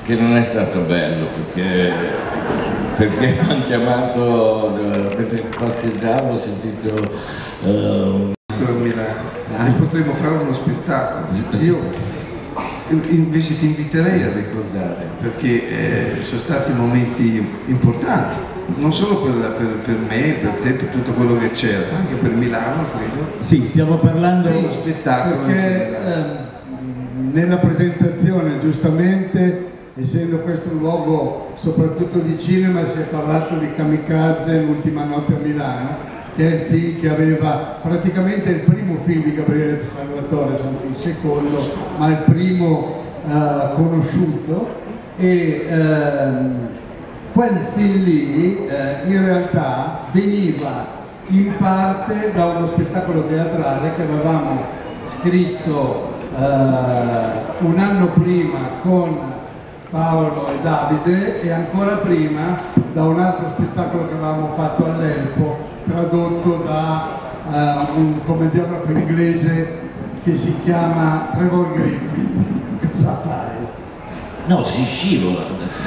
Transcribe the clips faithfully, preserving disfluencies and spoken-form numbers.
che non è stato bello, perché, perché mi hanno chiamato, mentre passeggiavo ho sentito uh, ah. Potremmo fare uno spettacolo. Io invece ti inviterei a ricordare, perché eh, sono stati momenti importanti, non solo per, per, per me, per te, per tutto quello che c'era, ma anche per Milano, credo. Sì, stiamo parlando di uno spettacolo. Perché eh, nella presentazione, giustamente, essendo questo un luogo soprattutto di cinema, si è parlato di Kamikaze, L'ultima notte a Milano, che è il film che aveva praticamente il primo film di Gabriele Salvatore, anzi il secondo, ma il primo eh, conosciuto, e ehm, quel film lì eh, in realtà veniva in parte da uno spettacolo teatrale che avevamo scritto eh, un anno prima con Paolo e Davide, e ancora prima da un altro spettacolo che avevamo fatto all'Elfo, tradotto da uh, un commediografo inglese che si chiama Trevor Griffith. Cosa fai? no, si scivola.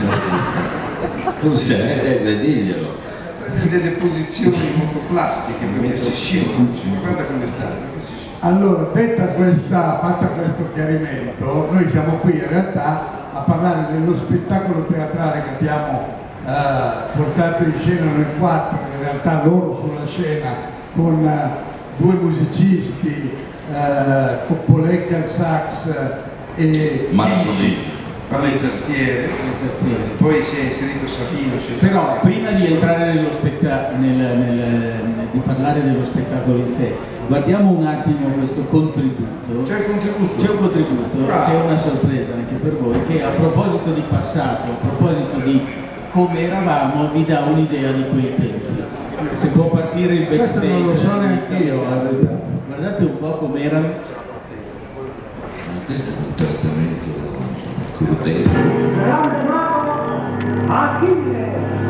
Cos'è? Eh, diglielo. Delle posizioni molto plastiche, perché si scivola, guarda come sta. Allora, detta questa, fatta questo chiarimento, noi siamo qui in realtà a parlare dello spettacolo teatrale che abbiamo eh, portato in scena noi quattro, in realtà loro sulla scena, con eh, due musicisti, eh, Coppolecchi al sax e Marco Vigli alle tastiere, tastiere. Poi si è inserito Savino. Però prima di entrare nello spettacolo, nel, nel, nel, di parlare dello spettacolo in sé, guardiamo un attimo questo contributo. C'è il contributo? C'è un contributo, Bravo. Che è una sorpresa anche per voi, che a proposito di passato, a proposito di come eravamo, vi dà un'idea di quei tempi. Se può partire il backstage. Questo non lo so neanche io. Guardate un po' com'erano. Ma questo è un trattamento crudele. Achille!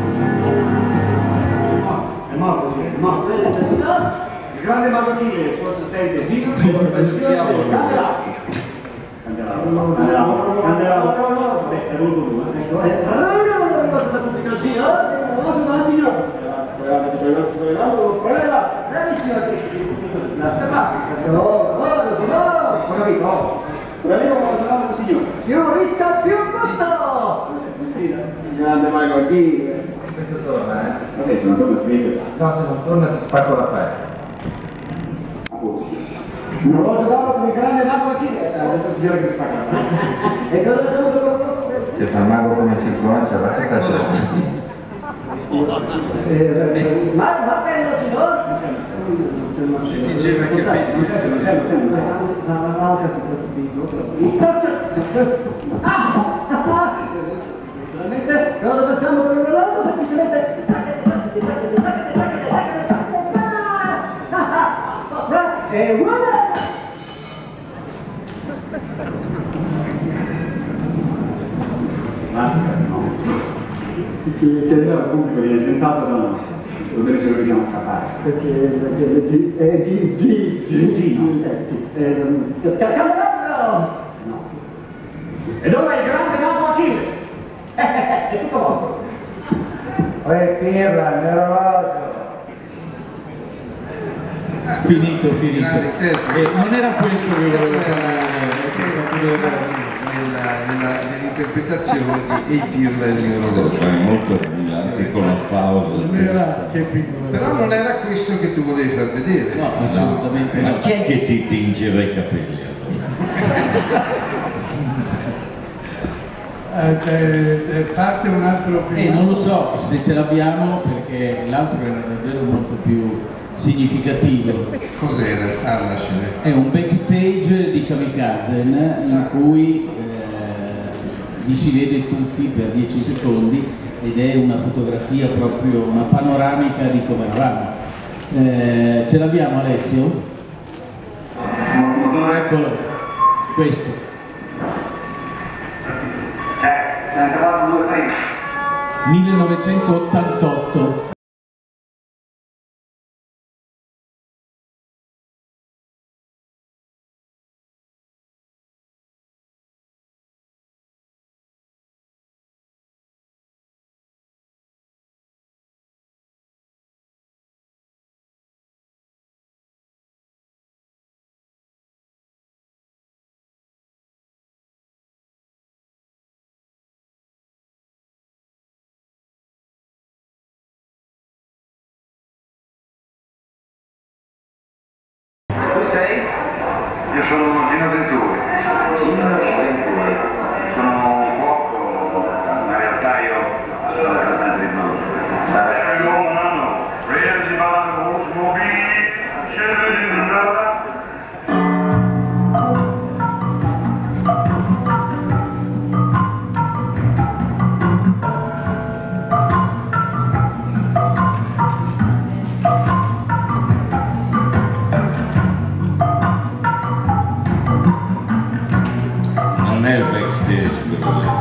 È morto, sì, è morto. Il grande mago Achille, il suo assistente Zino, Candelabro. Candelabro. Candelabro. Candelabro. È venuto lui, ecco. Allora, è stata pubblica Zino. Allora, Zino. Prega, prega, prega. Bravissima, la stella. Oh, oh, oh, oh. Bravissimo, signore. Fiorista più tutto! Grande mago Achille. Questo torna, eh? Vabbè, se non torna spiega. No, se non torna ti spacco la festa. Una volta dopo come grande mago Achille, ha detto il signore che spacca la festa. E cosa c'è avuto con Se fa il mago come circolare, c'è la festa. Ma ma che lo signore? Si tingeva i capelli. Cosa facciamo con l'orologio? Semplicemente e voilà! Chiedeva al pubblico di sensato da noi, dove ce lo riusciamo a scappare. Perché è G G G eh sì. Candelabro! No. E dove è il grande mago Achille? È tutto vostro. Poi pirla, l'orologio. Finito, finito. Grande interprete. Eh, non era questo che volevo Era nell'interpretazione di E Pirla e il orologio. È molto brillante con la pausa. Non era che figura. Però non era questo che tu volevi far vedere. No, assolutamente Ma no. chi è che ti tingeva i capelli allora? Eh, eh, parte un altro film. Eh, non lo so se ce l'abbiamo, perché l'altro era davvero molto più significativo. Cos'era? Parlascene. È un backstage di Kamikazen in cui eh, vi si vede tutti per dieci secondi ed è una fotografia proprio, una panoramica di come eravamo. Eh, ce l'abbiamo, Alessio? Eccolo, questo. millenovecentottantotto. Sono Gino Venturi. Gino Venturi. Sono un cuoco, ma in realtà io sono il cantante di blues. Vabbè, io non presi vanno automobili, scendere in strada. Non è il backstage quello lì.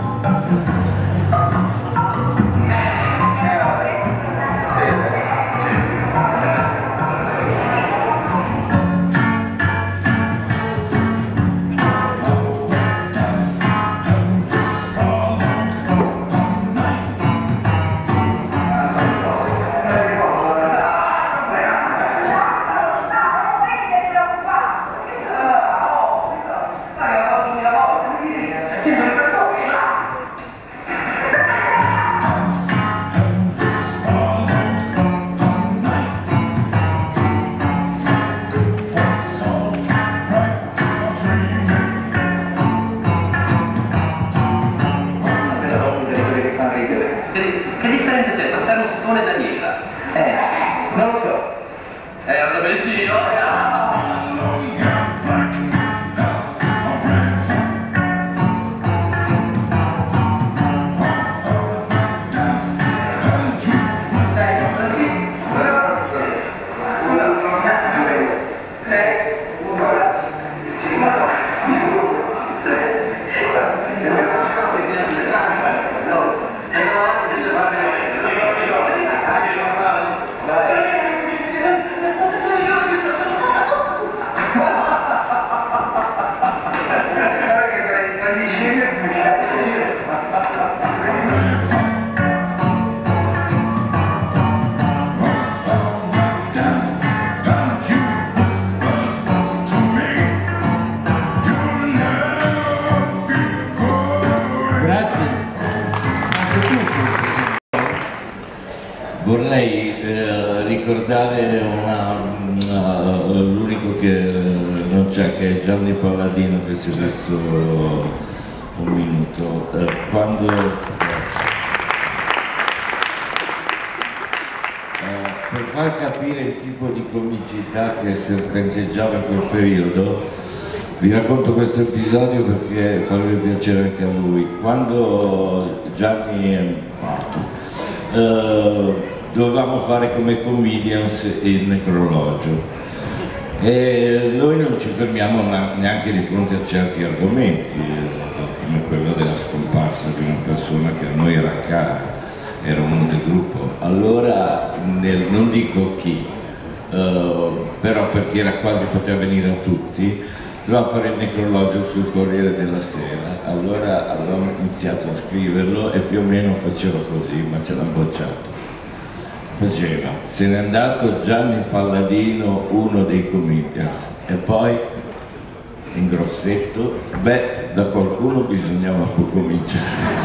Che differenza c'è tra termosifone e Daniela? Eh, non lo so. Eh, lo sapessi io. Vorrei eh, ricordare l'unico che non c'è, che è Gianni Palladino, che si è messo un minuto. Eh, quando, eh, per far capire il tipo di comicità che serpenteggiava in quel periodo, vi racconto questo episodio perché farebbe piacere anche a lui. Quando Gianni è morto, eh, dovevamo fare come comedians il necrologio e noi non ci fermiamo neanche di fronte a certi argomenti, come quello della scomparsa di una persona che a noi era cara, era uno del gruppo. Allora, nel, non dico chi, uh, però perché era quasi, poteva venire a tutti, dovevamo fare il necrologio sul Corriere della Sera. Allora avevamo iniziato a scriverlo e più o meno faceva così, ma ce l'hanno bocciato. Faceva, se n'è andato Gianni Palladino, uno dei comedians, e poi in grossetto, beh, da qualcuno bisognava poi cominciare.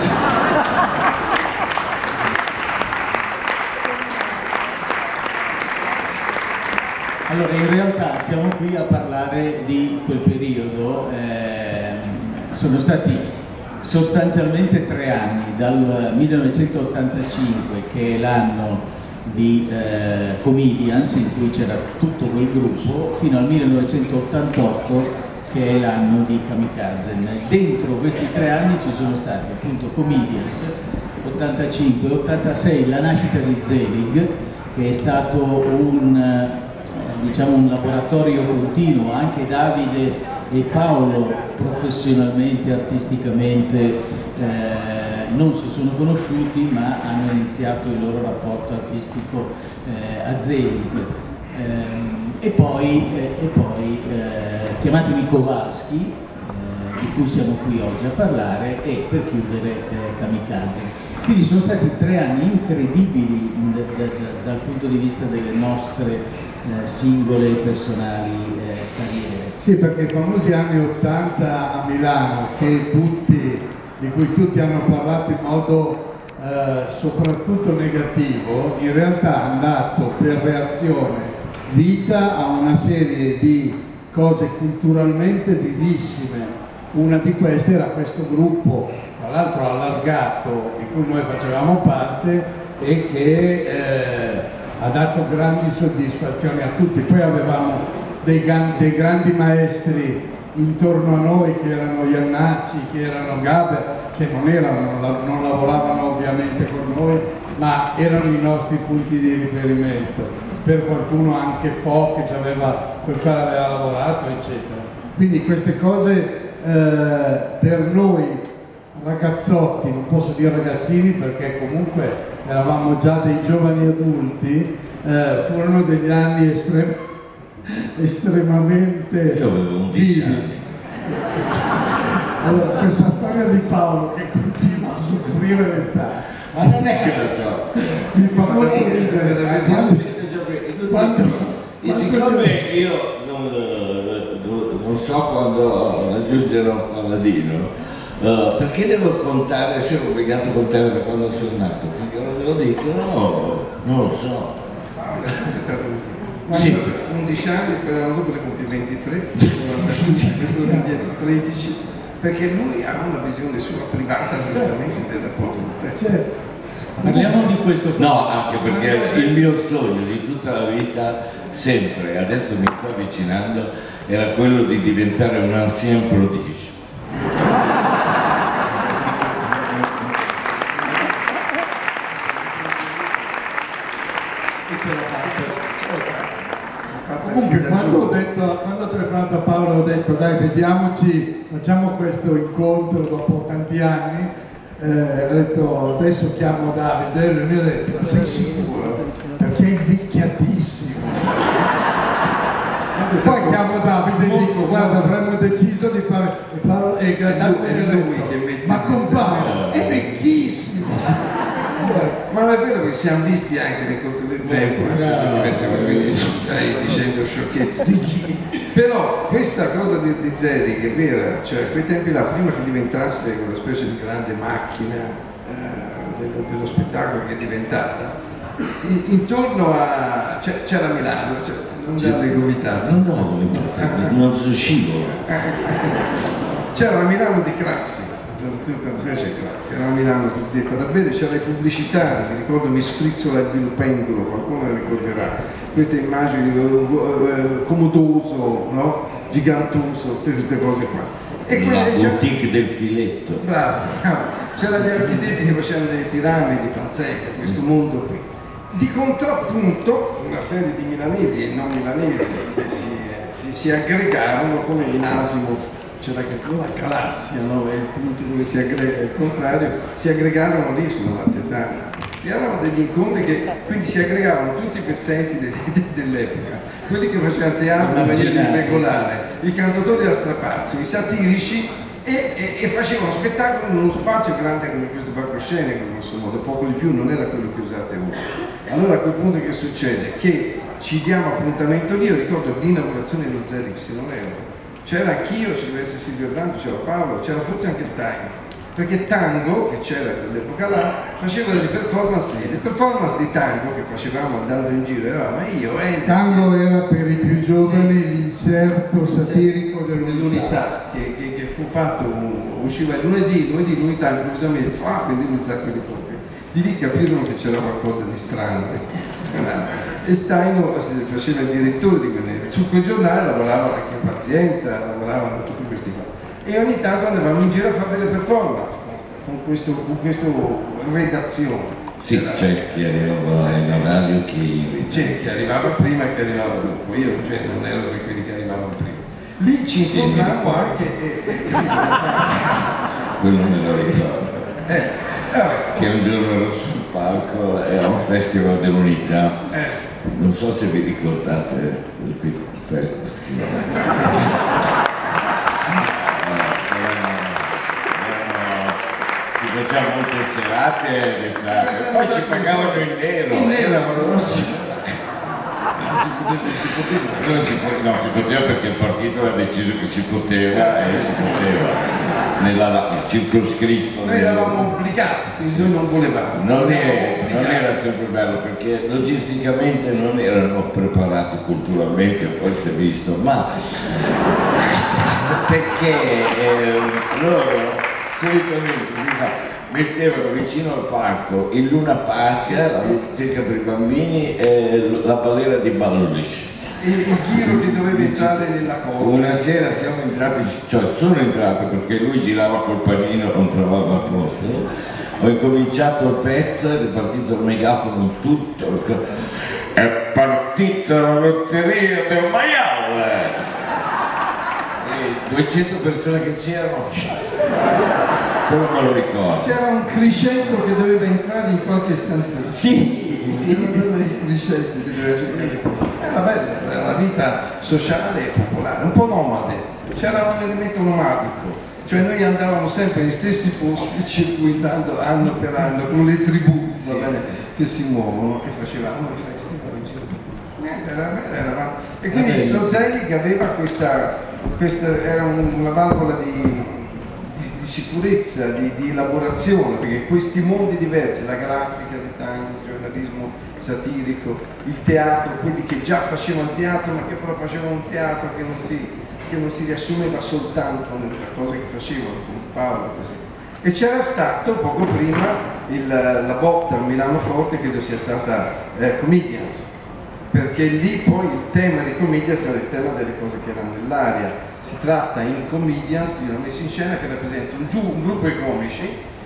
Allora, in realtà siamo qui a parlare di quel periodo, eh, sono stati sostanzialmente tre anni, dal millenovecentottantacinque, che è l'anno di eh, Comedians, in cui c'era tutto quel gruppo, fino al millenovecentottantotto, che è l'anno di Kamikazen. Dentro questi tre anni ci sono stati appunto Comedians, ottantacinque ottantasei la nascita di Zelig, che è stato un, eh, diciamo un laboratorio continuo. Anche Davide e Paolo professionalmente, artisticamente eh, non si sono conosciuti, ma hanno iniziato il loro rapporto artistico eh, a Zelig. Eh, e poi, eh, e poi eh, chiamatemi Kowalski, eh, di cui siamo qui oggi a parlare, e per chiudere eh, Kamikazen. Quindi sono stati tre anni incredibili da, da, da, dal punto di vista delle nostre eh, singole e personali eh, carriere. Sì, perché i famosi anni ottanta a Milano, che tutti, di cui tutti hanno parlato in modo eh, soprattutto negativo, in realtà hanno dato per reazione vita a una serie di cose culturalmente vivissime. Una di queste era questo gruppo, tra l'altro allargato, di cui noi facevamo parte e che eh, ha dato grandi soddisfazioni a tutti. Poi avevamo dei, dei grandi maestri intorno a noi che erano Iannacci, che erano Gaber, che non, erano, non lavoravano ovviamente con noi, ma erano i nostri punti di riferimento. Per qualcuno anche Fo, che ci aveva, col quale aveva lavorato, eccetera. Quindi queste cose eh, per noi ragazzotti, non posso dire ragazzini perché comunque eravamo già dei giovani adulti, eh, furono degli anni estrem estremamente Io avevo undici anni. Allora, questa storia di Paolo che continua a soffrire l'età, Ma non è che lo so. mi fa molto ridere. Quando, quando, E siccome io non, non, non so quando raggiungerò il Paladino, uh, perché devo contare, sono obbligato a contare da quando sono nato? Perché non me lo dico? No, non lo so. Paolo è sempre stato così. Sì. undici anni, poi l'anno dopo ne compie ventitré, tredici, perché lui ha una visione sua privata giustamente del rapporto con te. certo, Parliamo di questo. No, anche perché il mio sogno di tutta la vita, sempre, adesso mi sto avvicinando, era quello di diventare un ancien prodige. E ce l'ha fatta, ce l'ha fatta. Comunque, quando ho, detto, quando ho telefonato a Paolo ho detto dai vediamoci, facciamo questo incontro dopo tanti anni, eh, ho detto adesso chiamo Davide e lui mi ha detto ma sei sicuro? Perché è invecchiatissimo. Poi chiamo Davide e dico guarda avremmo deciso di fare e Paolo e Davide mi ha detto ma con Paolo è vecchissimo. Ma non è vero che siamo visti anche nel corso del tempo, eh, quindi stai dicendo sciocchezze. Però questa cosa di, di Zeri che è vera, cioè a quei tempi là, prima che diventasse quella specie di grande macchina eh, dello, dello spettacolo che è diventata, in, intorno a c'era Milano, cioè, non dalle gomitate. Non do gomitate, non so scivolo. C'era la Milano di Craxi. Era a Milano cosiddetta da bere, c'era le pubblicità, mi ricordo mi sfrizzola il pendolo, qualcuno la ricorderà, queste immagini uh, comodoso, no? Gigantoso, tutte queste cose qua. E la boutique del filetto. Bravo, bravo. C'erano gli architetti che facevano le piramidi pazzesche, questo mondo qui. Di contrappunto una serie di milanesi e non milanesi che si, si, si aggregarono come in Asimov. C'era la galassia, no? È il punto dove si aggrega, il contrario, si aggregarono lì sulla Martesana. E erano degli incontri che quindi si aggregavano tutti i pezzenti de, de, dell'epoca, quelli che facevano teatro in maniera irregolare, i cantatori a strapazzo, i satirici e, e, e facevano spettacolo in uno spazio grande come questo palcoscenico, grosso modo, poco di più, non era quello che usate ora. Allora a quel punto che succede? Che ci diamo appuntamento lì, io ricordo l'inaugurazione dello Zerix, non ero. C'era anch'io, c'era Silvio Brando, c'era Paolo, c'era forse anche Stein, perché Tango, che c'era quell'epoca là, faceva delle performance lì. Le performance di Tango che facevamo andando in giro eravamo io e... Tango era per i più giovani sì. L'inserto satirico dell'unità che, che, che fu fatto, usciva il lunedì, lunedì, l'unità improvvisamente, ah, quindi un sacco di copie. Di lì capirono che c'era qualcosa di strano. E Steino faceva il direttore di quel, su quel giornale lavorava anche a Pazienza, lavoravano tutti questi qua. E ogni tanto andavamo in giro a fare delle performance con questo, con questo redazione. Sì, c'è chi arrivava in orario, chi... C'è chi arrivava prima e chi arrivava dopo, io cioè, non ero tra quelli che arrivavano prima. Lì ci incontravamo sì, anche... E, e, quello me lo ricordo. Eh, che un giorno ero sul palco, era un festival dell'unità, eh. Non so se vi ricordate del festival. Si facevano molte serate d'estate, poi ci pagavano in nero. In nero, si poteva, si poteva. Non si, po- no, si poteva perché il partito ha deciso che si poteva e si poteva nella la- circoscritto. Noi eravamo obbligati, quindi noi non volevamo. Non, Eravamo è, non obbligati. era sempre bello perché logisticamente non erano preparati culturalmente, poi si è visto, ma perché eh, loro solitamente si fa, mettevano vicino al parco il Luna Park, la biblioteca per i bambini e la balera di ballo liscio. E il giro che doveva entrare nella cosa. Una sera siamo entrati, cioè sono entrato perché lui girava col panino, non trovava il posto. Ho incominciato il pezzo ed è partito il megafono tutto. È partita la lotteria del maiale! E duecento persone che c'erano, quello me lo ricordo. C'era un crescendo che doveva entrare in qualche stanza. Sì, sì. C'era quello dei crescenti che doveva giocare. Era bello, era la vita sociale e popolare, un po' nomade, c'era un elemento nomadico, cioè noi andavamo sempre negli stessi posti circuitando anno per anno con le tribù, va bene, che si muovono e facevamo i festival in giro. Niente, era bello, era... E quindi lo Zelig aveva questa, questa era un- una valvola di, di, di sicurezza, di, di elaborazione, perché questi mondi diversi, la grafica di tango, il giornalismo satirico, il teatro, quelli che già facevano teatro ma che però facevano un teatro che non si, che non si riassumeva soltanto nella cosa che facevano, con Paolo così. E c'era stato poco prima il, la botta a Milano Forte, credo sia stata eh, Comedians, perché lì poi il tema di Comedians era il tema delle cose che erano nell'aria. Si tratta in Comedians di una messa in scena che rappresenta un, giu- un gruppo di comici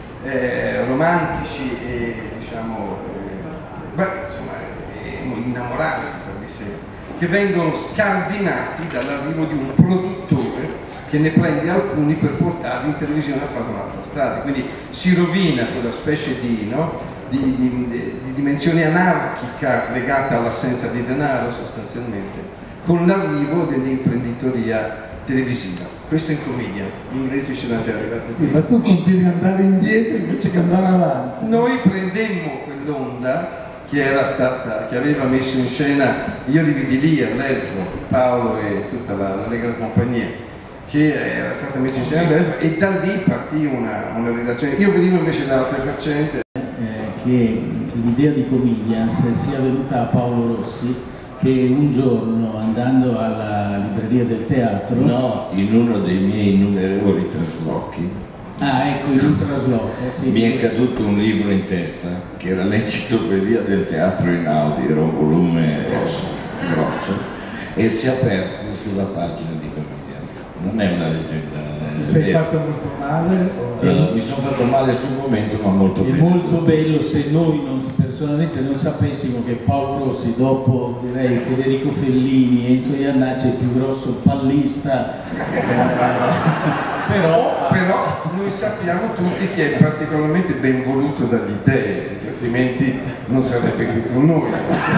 eh, romantici e diciamo eh, beh, insomma, eh, innamorati tra di sé, che vengono scardinati dall'arrivo di un produttore che ne prende alcuni per portarli in televisione a fare un'altra strada. Quindi si rovina quella specie di, no, di, di, di, di dimensione anarchica legata all'assenza di denaro sostanzialmente, con l'arrivo dell'imprenditoria televisiva. Questo in Comedians, gli inglesi ce l'hanno già arrivati. Sì, ma tu continui ad andare indietro invece che andare avanti. Noi prendemmo quell'onda che era stata, che aveva messo in scena, io li vidi lì all'Elfo, Paolo e tutta la, la Allegra Compagnia, che era stata messa in scena all'Elfo, e da lì partì una, una relazione. Io venivo invece da altre faccende. Eh, che l'idea di Comedians sia venuta a Paolo Rossi, che un giorno andando alla libreria del teatro, No, in uno dei miei innumerevoli traslochi ah ecco, in un trasloco, sì, mi è caduto un libro in testa che era l'enciclopedia del teatro Einaudi, era un volume grosso, grosso e si è aperto sulla pagina di Comedians. Non è una leggenda. Ti sei fatto molto male? O... Eh, mi sono fatto male sul momento, ma molto è bene. molto bello se noi non, personalmente non sapessimo che Paolo Rossi, dopo direi Federico Fellini, Enzo Iannacci, è il più grosso pallista, eh, però, Però noi sappiamo tutti che è particolarmente ben voluto dagli dei, perché altrimenti non sarebbe qui con noi.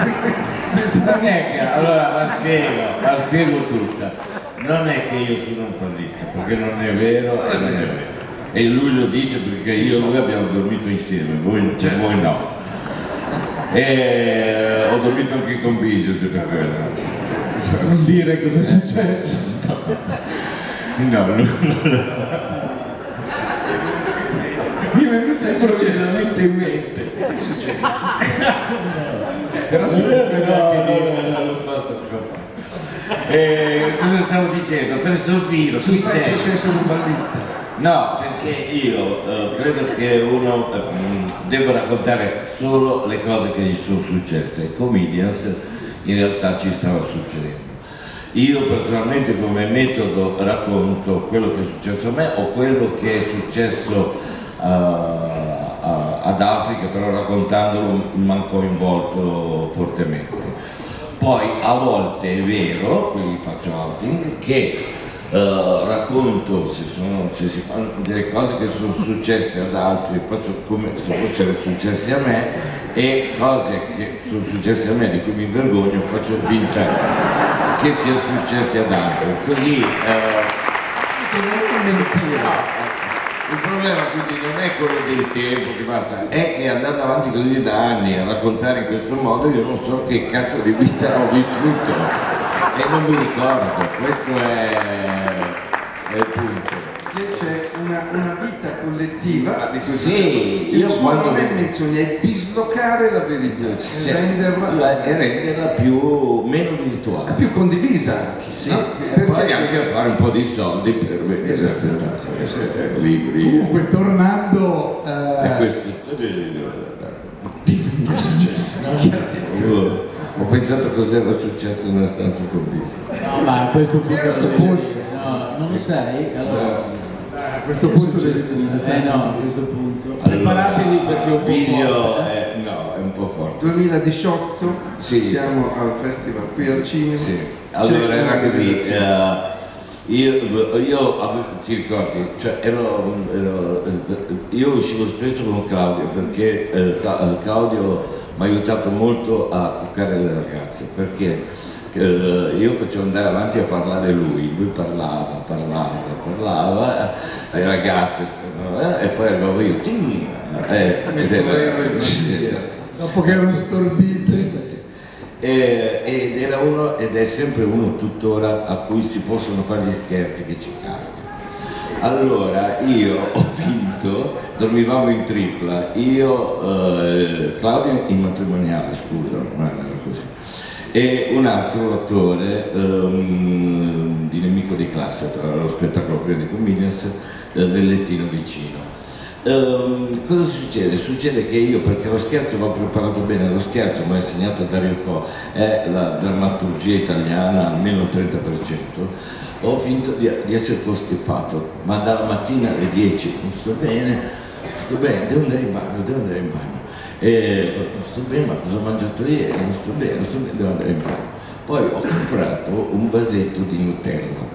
Non è che, allora la spiego, la spiego tutta. Non è che io sono un pallista, perché non è vero e non è vero. E lui lo dice perché io e lui abbiamo dormito insieme, voi, cioè, voi no. E ho dormito anche con Bisio, se per quello. non dire cosa è successo. No, no, no, no. Mi è venuto improvvisamente in mente. Che è successo? Però si può anche dire. non lo posso fare. Eh, cosa stavo dicendo? Per Sofino, Sul chi pezzo sei? sei solo un ballista. No, perché io eh, credo che uno eh, debba raccontare solo le cose che gli sono successe. E Comedians in realtà ci stava succedendo. Io personalmente come metodo racconto quello che è successo a me o quello che è successo uh, a, ad altri che però raccontandolo mi hanno coinvolto fortemente. Poi a volte è vero, qui faccio outing, che uh, racconto se, sono, se si fanno delle cose che sono successe ad altri, faccio come se fossero successe a me, e cose che sono successe a me di cui mi vergogno faccio finta che siano successe ad altri. Così uh, Che non è mentira. Il problema quindi non è quello del tempo che basta, è che andando avanti così da anni a raccontare in questo modo io non so che cazzo di vita ho vissuto e non mi ricordo, questo è, è il punto. C'è una, una vita collettiva di questo sì, il io suo quando non è menzione, è dislocare la verità cioè, e renderla, la, e renderla più, meno virtuale, più condivisa anche, sì, no? E poi anche a fare un po' di soldi per vedere esatto. libri. Comunque tornando eh... e questo che è successo? Ho pensato cos'era successo nella stanza con Bisi. No, ma a questo punto, no, non lo sai? Allora, a questo punto devi eh no, a questo punto. Preparabili allora, perché un po' Bisio forte, è, no, è un po' forte. duemiladiciotto, sì. Siamo al festival qui al cinema. Sì. Allora era così. Uh, io, io avevo, ti ricordi? Cioè, ero, ero, io uscivo spesso con Claudio perché eh, Claudio mi ha aiutato molto a cuccare le ragazze, perché eh, io facevo andare avanti a parlare lui, lui parlava, parlava, parlava, le ragazze, eh, e poi arrivavo io, ting, eh, ed era, sì, dopo che erano stordite. Eh, ed era uno, ed è sempre uno tuttora a cui si possono fare gli scherzi che ci casca. Allora io ho vinto, dormivamo in tripla, io, eh, Claudio in matrimoniale, scusa, non era così, e un altro attore um, di Nemico di classe, tra lo spettacolo prima di Comedians, eh, nel lettino vicino. Um, cosa succede? Succede che io, perché lo scherzo va preparato bene, lo scherzo mi ha insegnato Dario Fo, è la drammaturgia italiana almeno il trenta per cento, ho finto di, di essere costipato, ma dalla mattina alle dieci non sto bene, sto bene, devo andare in bagno, devo andare in bagno, e, non sto bene, ma cosa ho mangiato ieri, non sto bene, non sto bene, devo andare in bagno. Poi ho comprato un vasetto di Nutella.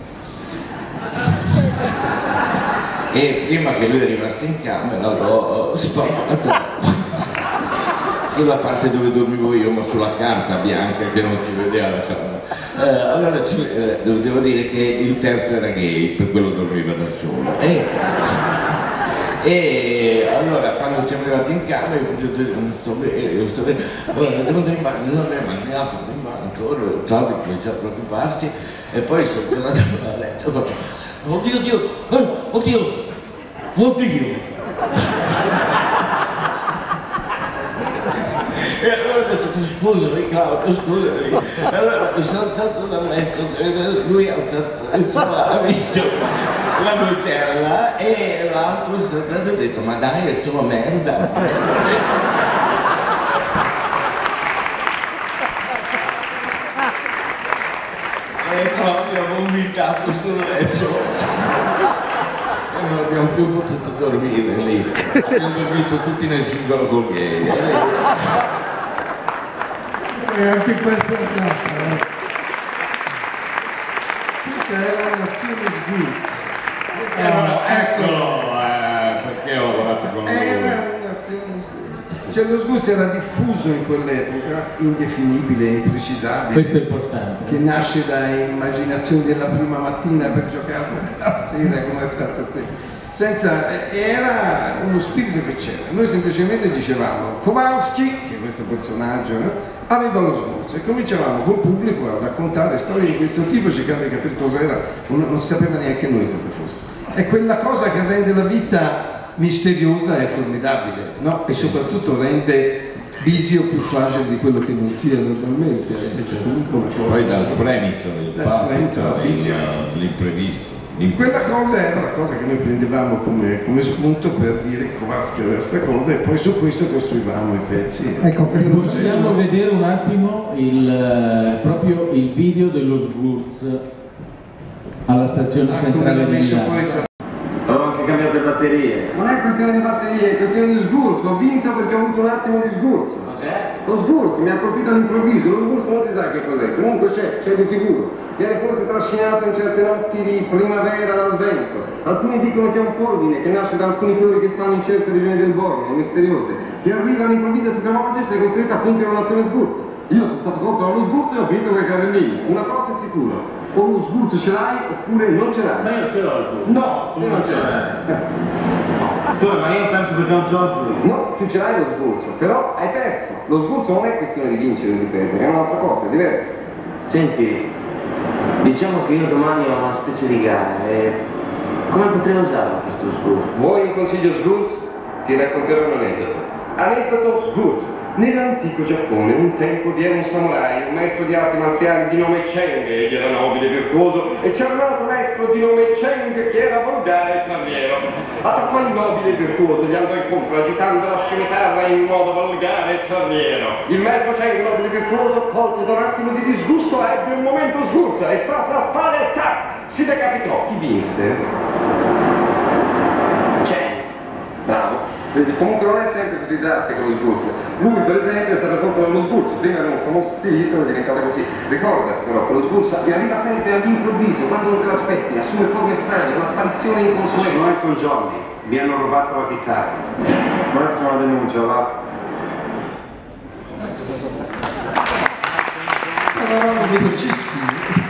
E prima che lui arrivasse in camera l'ho spalmato sulla parte dove dormivo io, ma sulla carta bianca che non si vedeva la camera. Eh, allora eh, devo dire che il terzo era gay, per quello dormiva da solo. E, e allora quando siamo arrivati in camera io ho detto non sto bene, non sto bene, devo andare in bagno, devo andare in bagno, mi alzo in bagno, Claudio comincia a preoccuparsi e poi sono tornato a letto e ho fatto oddio, oddio, oddio, oddio. E allora ho detto scusami Claudio, scusami. E allora mi sono alzato dal letto, lui ha alzato il suo, ha visto la Nutella e l'altro si è alzato e ha detto ma dai è solo merda. E Claudio ha vomitato sul letto e non abbiamo più potuto dormire lì, abbiamo dormito tutti nel singolo con gay. E anche questa è andata, eh. Questa era un'azione Sgurz. Eccolo, eccolo, eh, perché ho lavorato con lui. Era un'azione Sgurz. Cioè lo Sgurz era diffuso in quell'epoca, indefinibile, imprecisabile. Questo è importante. Che nasce da immaginazioni della prima mattina per giocare la sera come hai fatto te. Senza, era uno spirito che c'era. Noi semplicemente dicevamo Kowalski, che è questo personaggio, no? Aveva lo Sgurz e cominciavamo col pubblico a raccontare storie di questo tipo cercando di capire cos'era, non, non sapeva neanche noi cosa fosse. È quella cosa che rende la vita misteriosa e formidabile, no? E soprattutto rende Bisio più fragile di quello che non sia normalmente. È comunque una cosa. Poi dal fremito, il palpito, l'imprevisto. Quella cosa era la cosa che noi prendevamo come, come spunto per dire Kowalski aveva questa cosa e poi su questo costruivamo i pezzi. Ecco, possiamo vedere un attimo il, proprio il video dello Sgurz alla stazione Ah, centrale di Milano. Ho anche cambiato le batterie. Non è questione di batterie, è questione di sgurzo. Ho vinto perché ho avuto un attimo di sgurzo. Cos'è? Lo sgurzo, mi ha colpito all'improvviso. Lo sgurzo non si sa che cos'è, comunque c'è, c'è di sicuro. Viene forse trascinato in certe notti di primavera dal vento. Alcuni dicono che è un polvine che nasce da alcuni fiori che stanno in certe regioni del Borneo, misteriose, che arrivano all'improvviso e ti travolge e sei costretto a compiere un'azione sgurzo. Io sono stato contro lo sgurzo e ho vinto quei carrellini. Una cosa è sicura. O lo sgurzo ce l'hai oppure non ce l'hai? Ma io ce l'ho il tuo. No, tu non ce l'hai. Tu, ma io penso perché non ce l'ho il tuo. No, tu ce l'hai lo sgurzo, però hai perso. Lo sgurzo non è questione di vincere o di perdere, è un'altra cosa, è diverso. Senti, diciamo che io domani ho una specie di gara e come potrei usarlo questo sgurzo? Vuoi un consiglio sgurzo? Ti racconterò un aneddoto. Aneddoto sgurzo. Nell'antico Giappone, un tempo vi era un samurai, un maestro di arti marziali di nome Cheng, egli era nobile e virtuoso, e c'era un altro maestro di nome Cheng che era volgare e ciarliero. Attaccò il nobile e virtuoso, gli andò incontro agitando la scimitarra in modo volgare e ciarliero. Il maestro Cheng, nobile e virtuoso, colto da un attimo di disgusto, ebbe un momento sgurzo, estrasse la spada e tac! Si decapitò. Chi vinse? Cheng. Bravo. Quindi comunque non è sempre così drastico lo sgurzo. Lui per esempio è stato colto dallo sgurzo, prima era un famoso stilista, è diventato così. Ricordati però che lo sgurzo mi arriva sempre all'improvviso, quando non te lo aspetti, assume forme strane, un'apparizione inconsueta. Sono Uncle Johnny, mi hanno rubato la chitarra. Ora facciamo la denuncia, va? Eravamo velocissimi.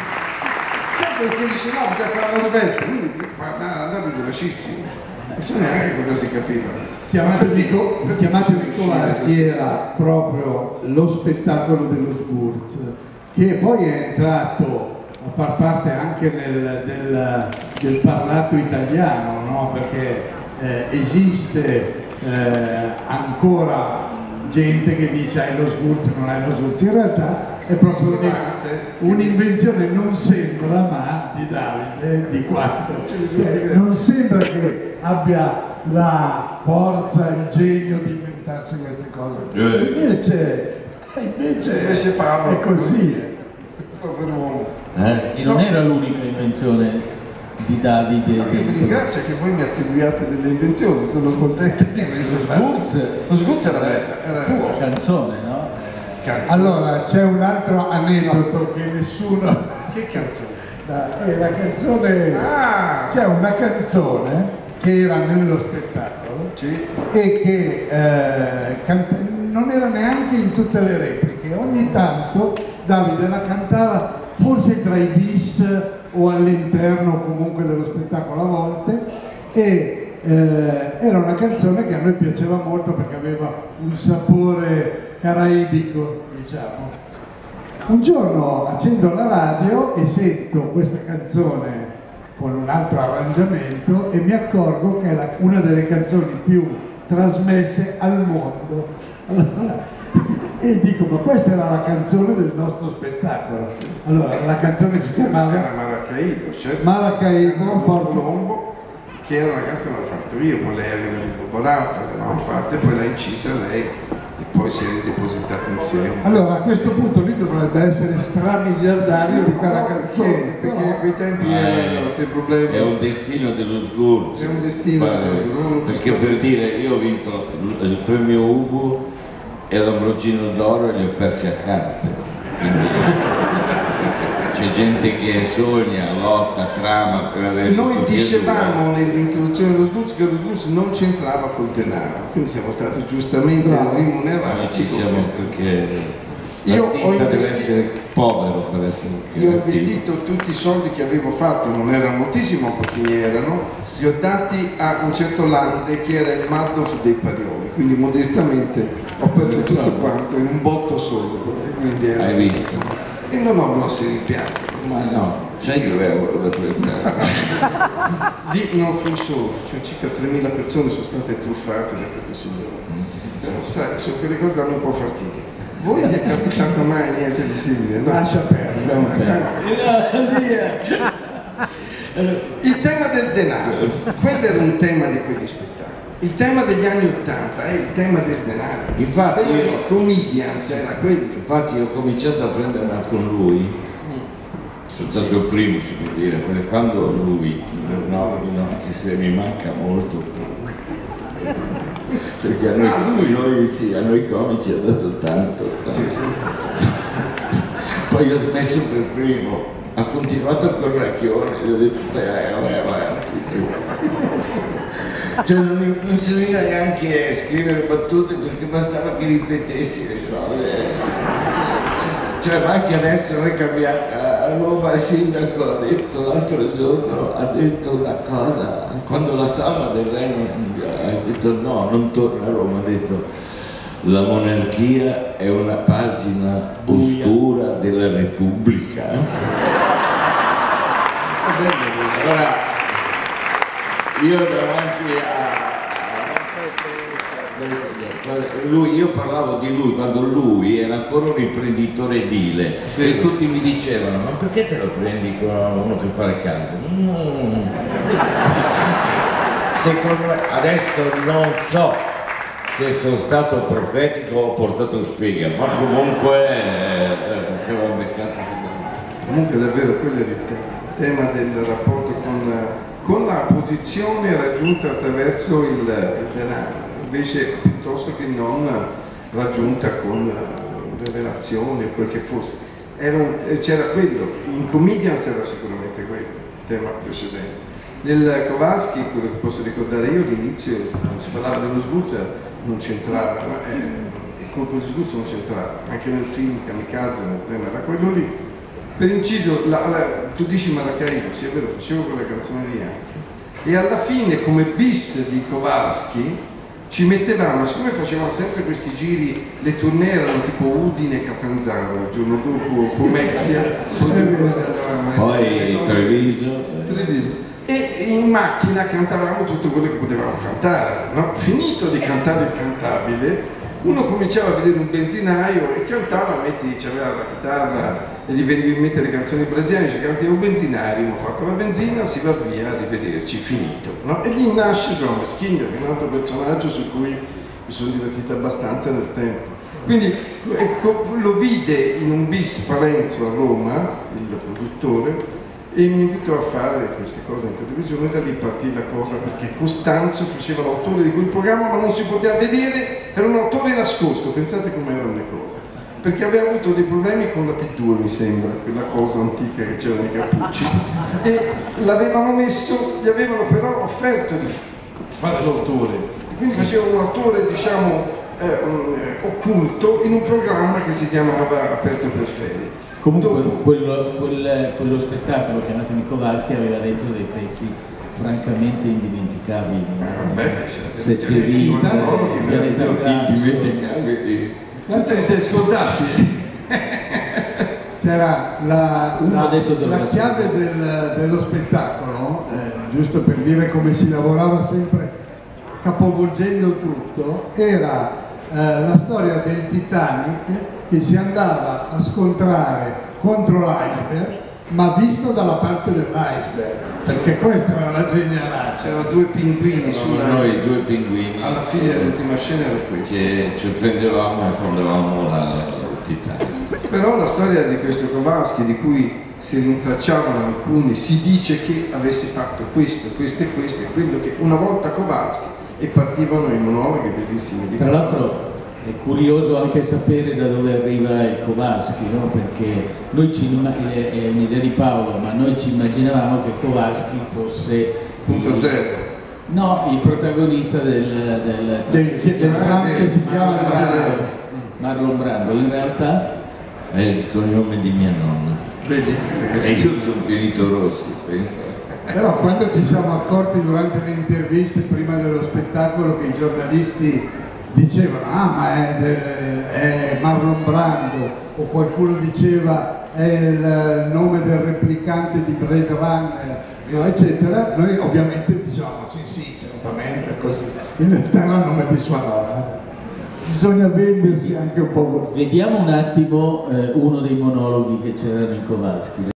Sai perché dice no, bisogna fare la svelta, quindi andava velocissimi. Non so neanche cosa si capiva. Chiamate di, chiamate di Kowarski era proprio lo spettacolo dello Sgurz, che poi è entrato a far parte anche nel, del, del parlato italiano, no? Perché eh, esiste eh, ancora gente che dice hai lo Sgurz, non hai lo Sgurz, in realtà è proprio un'invenzione, non sembra, ma di Davide, di quanto, cioè, non sembra che abbia la forza, il genio di inventarsi queste cose, invece, invece, invece Paolo è così, povero uomo. Eh? E non no. era l'unica invenzione di Davide. No, io vi ringrazio che voi mi attribuiate delle invenzioni, sono contento di questo. Lo Sgurz, lo Sgurz era bella, era una canzone, no? Canzone. Allora c'è un altro aneddoto no. che nessuno. Che canzone? È la canzone. Ah. C'è una canzone che era nello spettacolo sì. e che eh, canta... non era neanche in tutte le repliche, ogni tanto Davide la cantava forse tra i bis o all'interno comunque dello spettacolo a volte e eh, era una canzone che a noi piaceva molto perché aveva un sapore caraibico, diciamo. Un giorno accendo la radio e sento questa canzone con un altro arrangiamento e mi accorgo che è la, una delle canzoni più trasmesse al mondo. Allora, e dico, ma questa era la canzone del nostro spettacolo. Allora, la canzone si chiamava era Maracaibo, certo. Maracaibo, Porto, che era una canzone che ho fatto io, poi lei aveva ricoborato, l'avevamo fatta e poi l'ha incisa lei e poi si è ridepositata insieme. Allora a questo punto lui dovrebbe essere stramiliardario di quella canzone, perché però... a quei tempi erano dei problemi. È un destino dello Sgurz. È un destino dello Sgurz. Perché per dire, io ho vinto il premio Ubu e l'Ambrogino d'Oro e li ho persi a carte. Quindi c'è gente che sogna, lotta, trama per avere. Noi dicevamo nell'introduzione dello Sgurz che lo Sgurz non c'entrava col denaro, quindi siamo stati giustamente no. rimunerati. Noi ci siamo perché l'artista deve essere povero per essere. Io ho investito tutti i soldi che avevo fatto, non erano moltissimo, pochi ne erano, li ho dati a un certo Lande che era il Madoff dei Parioli, quindi modestamente ho perso tutto quanto in un botto solo. Era... Hai visto? E non ho grossi rimpianti. Ma no, cento euro da prestare. Lì non fu solo, cioè circa tremila persone sono state truffate da questo signore. Però sai, sono quelle cose danno un po' fastidio. Voi vi è capitato mai niente di simile? No? Lascia perdere. Il tema del denaro, quello era un tema di quegli spettacoli. Il tema degli anni Ottanta è il tema del denaro. Infatti io, comedians era quello. Infatti ho cominciato a prenderla con lui, sono stato il primo, si può dire, perché quando lui, no, no, anche se mi manca molto, perché a noi, ah, lui. Noi, sì, a noi comici ha dato tanto. Sì, sì. Poi ho smesso per primo, ha continuato con Racchione, gli ho detto vai, vai avanti tu. Cioè non, non serviva neanche scrivere battute perché bastava che ripetessi le cose. cioè, ma anche adesso non è cambiata. A Roma il sindaco ha detto l'altro giorno, ha detto una cosa, quando la Sama del Re ha detto no, non torna a Roma, ha detto la monarchia è una pagina oscura della Repubblica. Allora, io davanti a lui, io parlavo di lui quando lui era ancora un imprenditore edile e tutti mi dicevano ma perché te lo prendi con uno che fa le case? Mm. Secondo me adesso non so se sono stato profetico o ho portato sfiga, ma comunque eh, che avevo beccato. Comunque davvero quello è il tema, il tema del rapporto con, con la posizione raggiunta attraverso il, il denaro, invece piuttosto che non raggiunta con le relazioni o quel che fosse. C'era quello, in Comedians era sicuramente quello, il tema precedente. Nel Kowalski, quello che posso ricordare io, all'inizio si parlava dello Sgurza, non c'entrava, no? eh, il colpo di sguzzo non c'entrava, anche nel film Kamikaze il tema era quello lì. Per inciso, la, la, tu dici Maracaibo, sì è vero, facevo quella canzone lì anche. E alla fine, come bis di Kowalski, ci mettevamo, siccome facevamo sempre questi giri, le tournée erano tipo Udine e Catanzaro, il giorno dopo Pomezia, poi Treviso. Treviso. E in macchina cantavamo tutto quello che potevamo cantare, no? Finito di cantare il cantabile, uno cominciava a vedere un benzinaio e cantava, metti, c'aveva la chitarra e gli veniva in mente le canzoni brasiliane, ci cantava un benzinario, ho fatto la benzina, si va via, arrivederci, finito, no? E lì nasce John Meschina, che è un altro personaggio su cui mi sono divertito abbastanza nel tempo. Quindi ecco, lo vide in un bis Parenzo a Roma, il produttore, e mi invitò a fare queste cose in televisione, e da lì partì la cosa, perché Costanzo faceva l'autore di quel programma ma non si poteva vedere, era un autore nascosto, pensate come erano le cose, perché aveva avuto dei problemi con la P due mi sembra, quella cosa antica che c'erano i cappucci, e l'avevano messo, gli avevano però offerto di fare l'autore, quindi faceva un autore diciamo eh, um, eh, occulto in un programma che si chiamava Aperto per Ferie. Comunque quello, quel, quello spettacolo chiamato Kowalski aveva dentro dei pezzi francamente indimenticabili. Beh, Sette vite, Pianeta indimenticabili. Quante ne sei scordati? C'era la, la, la chiave del, dello spettacolo, eh, giusto per dire come si lavorava sempre capovolgendo tutto, era eh, la storia del Titanic che si andava a scontrare contro l'iceberg, ma visto dalla parte dell'iceberg, perché questa era la genialata. C'erano due pinguini sulla... Noi due pinguini. Alla fine l'ultima scena era questa. Che ci prendevamo e affondavamo il Titanic. Però la storia di questo Kowalski, di cui si rintracciavano alcuni, si dice che avesse fatto questo, questo e questo, e quello che una volta Kowalski, e partivano i monologhi bellissimi di Tra l'altro è curioso anche sapere da dove arriva il Kowalski, no? Perché noi ci, è un'idea di Paolo, ma noi ci immaginavamo che Kowalski fosse punto zero. No, il protagonista del, del, del, del, del programma che si chiama Marlon Brando. In realtà è il cognome di mia nonna. Vedi? E io sono Pietro Rossi, pensa. Però quando ci siamo accorti durante le interviste prima dello spettacolo che i giornalisti dicevano ah ma è, de, è Marlon Brando, o qualcuno diceva è il nome del replicante di Blade Runner, no, eccetera, noi ovviamente dicevamo sì sì certamente così, in realtà era il nome di sua nonna. Bisogna vendersi anche un po'. Vediamo un attimo eh, uno dei monologhi che c'erano in Kowalski.